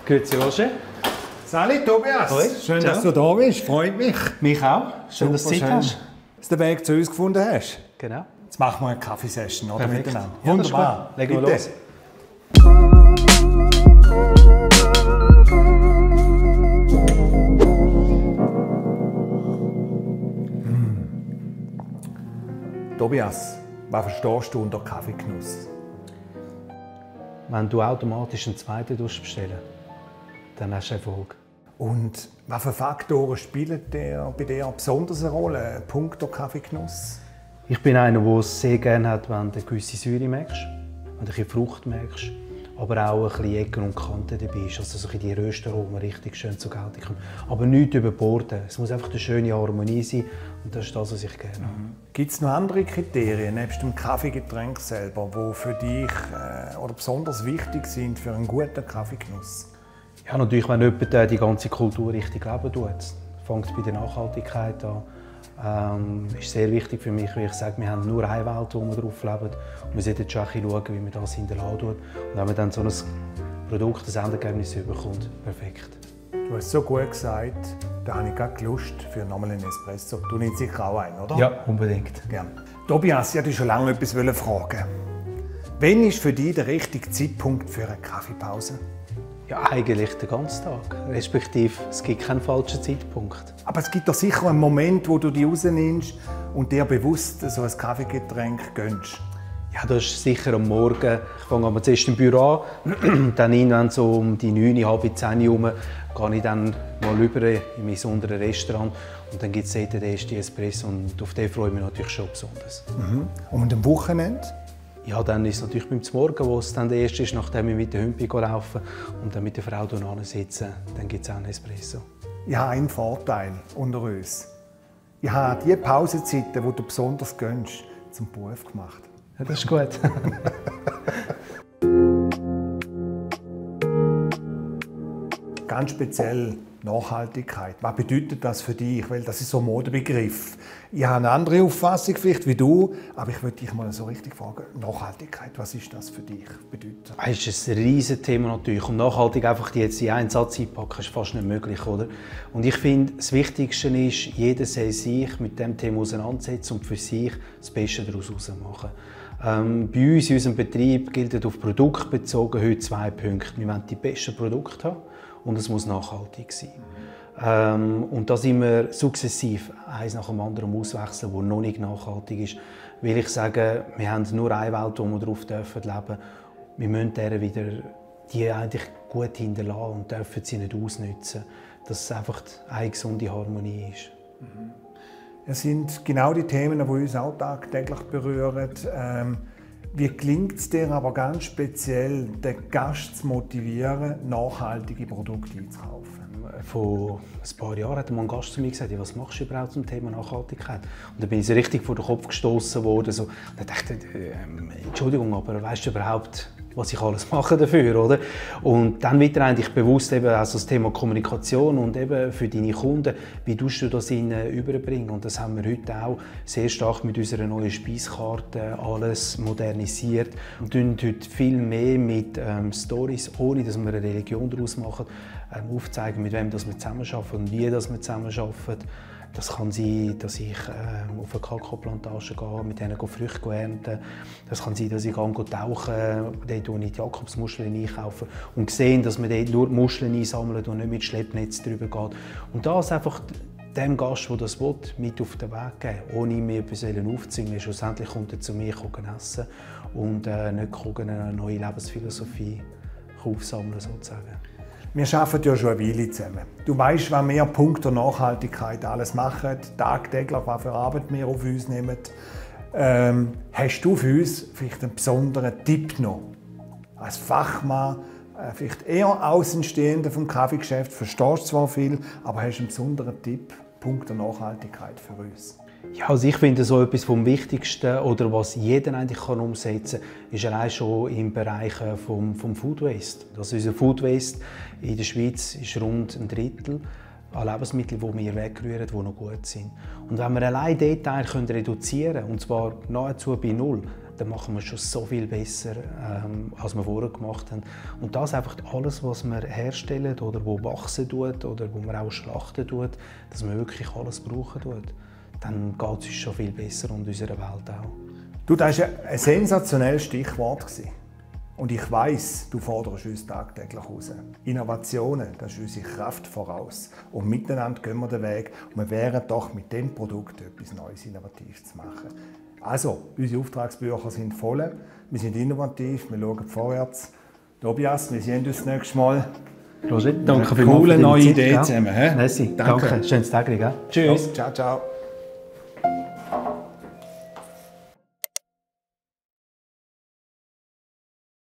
Grüezi Roger. Salut Tobias, Hoi. schön, Ciao. dass du da bist, freut mich. Mich auch. Schön, dass du Zeit hast. Dass du den Weg zu uns gefunden hast. Genau. Jetzt machen wir eine Kaffeesession, oder? Perfekt. Miteinander. Ja, das ist Wunderbar. gut. Legen wir Bitte. los. Tobias, was verstehst du unter Kaffeegenuss? Wenn du automatisch einen zweiten bestellen, dann hast du Erfolg. Und was für Faktoren spielen bei dir besonders eine Rolle, punkto Kaffeegenuss? Ich bin einer, der es sehr gerne hat, wenn du eine gewisse Säure merkst, wenn du ein bisschen Frucht merkst, aber auch ein bisschen Ecken und Kanten dabei ist, also so ein bisschen die Röstaromen richtig schön zur Geltung kommen. Aber nicht überborden. Es muss einfach eine schöne Harmonie sein und das ist das, was ich gerne habe. Gibt es noch andere Kriterien, nebst dem Kaffeegetränk selber, die für dich oder besonders wichtig sind für einen guten Kaffeegenuss? Ja, natürlich, wenn jemand die ganze Kultur richtig leben tut. Fängt bei der Nachhaltigkeit an. Ist sehr wichtig für mich, weil ich sage, wir haben nur eine Welt, wo wir drauf leben. Und wir sollten schon schauen, wie man das hinterlassen tut. Und wenn man dann so ein Produkt, ein Endergebnis bekommt, perfekt. Du hast so gut gesagt, da habe ich gerade Lust für nochmal einen Espresso. Du nimmst sicher auch einen, oder? Ja, unbedingt. Gerne. Tobias, ich wollte dich schon lange etwas fragen. Wann ist für dich der richtige Zeitpunkt für eine Kaffeepause? Ja, eigentlich den ganzen Tag. Respektive, es gibt keinen falschen Zeitpunkt. Aber es gibt doch sicher einen Moment, wo du dich rausnimmst und dir bewusst so ein Kaffeegetränk gönnst. Ja, das ist sicher am Morgen. Ich fange aber zuerst im Büro an, dann irgendwann so um die 9, halb 10 herum, gehe ich dann mal rüber in mein untere Restaurant und dann gibt es den ersten Espresso und auf den freue ich mich natürlich schon besonders. Und am Wochenende? Ja, dann ist es natürlich beim Morgen, wo es dann der erste ist, nachdem ich mit der Hündin laufen und dann mit der Frau sitzen, dann gibt es auch einen Espresso. Ich habe einen Vorteil unter uns. Ich habe die Pausenzeiten, die du besonders gönnst, zum Beruf gemacht. Ja, das ist gut. Ganz speziell Nachhaltigkeit. Was bedeutet das für dich? Weil das ist so ein Modebegriff. Ich habe eine andere Auffassung vielleicht wie du, aber ich würde dich mal so richtig fragen, Nachhaltigkeit, was ist das für dich? Bedeutet? Das ist ein riesiges Thema natürlich. Und nachhaltig einfach jetzt in einen Satz einpacken, ist fast nicht möglich, oder? Und ich finde, das Wichtigste ist, jeder soll sich mit dem Thema auseinandersetzen und für sich das Beste daraus machen. Bei uns in unserem Betrieb gilt auf Produkt bezogen heute 2 Punkte. Wir wollen die besten Produkte haben und es muss nachhaltig sein. Und da sind wir sukzessiv eins nach dem anderen auswechseln, das noch nicht nachhaltig ist. Weil ich sage, wir haben nur eine Welt, wo wir darauf leben dürfen. Wir müssen der wieder die eigentlich gut hinterlassen und dürfen sie nicht ausnutzen, dass es einfach eine gesunde Harmonie ist. Es sind genau die Themen, die uns auch tagtäglich berühren. Wie gelingt es dir aber ganz speziell, den Gast zu motivieren, nachhaltige Produkte einzukaufen? Vor ein paar Jahren hat ein Gast zu mir gesagt, was machst du überhaupt zum Thema Nachhaltigkeit? Und dann bin ich so richtig vor den Kopf gestoßen worden. So. Und dann dachte ich, Entschuldigung, aber weißt du überhaupt, was ich alles mache dafür, oder? Und dann wird eigentlich bewusst eben also das Thema Kommunikation und eben für deine Kunden, wie tust du das ihnen überbringen? Und das haben wir heute auch sehr stark mit unserer neuen Speiskarte alles modernisiert und tun heute viel mehr mit Stories, ohne dass wir eine Religion daraus machen, aufzeigen, mit wem wir zusammenarbeiten und wie wir zusammenarbeiten. Das kann sein, dass ich auf eine Kakaoplantage gehe, mit denen Früchte ernten. Das kann sein, dass ich tauchen gehe, dort wo ich die Jakobsmuscheln einkaufe und sehe, dass man dort nur Muscheln einsammelt und nicht mit Schleppnetz drüber geht. Und das einfach dem Gast, der das will, mit auf den Weg geben, ohne mir etwas aufzuzwingen. Schlussendlich kommt er zu mir essen und nicht eine neue Lebensphilosophie aufsammeln sozusagen. Wir arbeiten ja schon eine Weile zusammen. Du weißt, was wir punkto Nachhaltigkeit alles machen, tagtäglich, was für Arbeit wir auf uns nehmen. Hast du für uns vielleicht einen besonderen Tipp noch? Als Fachmann, vielleicht eher Außenstehender vom Kaffeegeschäft, verstehst zwar viel, aber hast einen besonderen Tipp punkto Nachhaltigkeit für uns? Ja, also ich finde, so etwas vom Wichtigsten oder was jeder eigentlich umsetzen kann, ist allein schon im Bereich vom Food Waste. Also unser Food Waste in der Schweiz ist rund 1/3 an Lebensmitteln, die wir wegrühren, die noch gut sind. Und wenn wir allein diesen Teil reduzieren können, und zwar nahezu bei 0, dann machen wir schon so viel besser, als wir vorher gemacht haben. Und das einfach alles, was wir herstellen oder wo wachsen tut oder wo wir auch schlachten tut, dass wir wirklich alles brauchen tut, dann geht es uns schon viel besser und unserer Welt auch. Du, das war ein sensationelles Stichwort. Und ich weiss, du forderst uns tagtäglich raus. Innovationen, das ist unsere Kraft voraus. Und miteinander gehen wir den Weg. Und wir wären doch mit dem Produkt etwas Neues, Innovatives zu machen. Also, unsere Auftragsbücher sind voll. Wir sind innovativ, wir schauen vorwärts. Tobias, wir sehen uns das nächste Mal. Roger, danke für die coole neue Idee zusammen. Merci, danke. Schönes Tag. Tschüss. Ciao, ciao.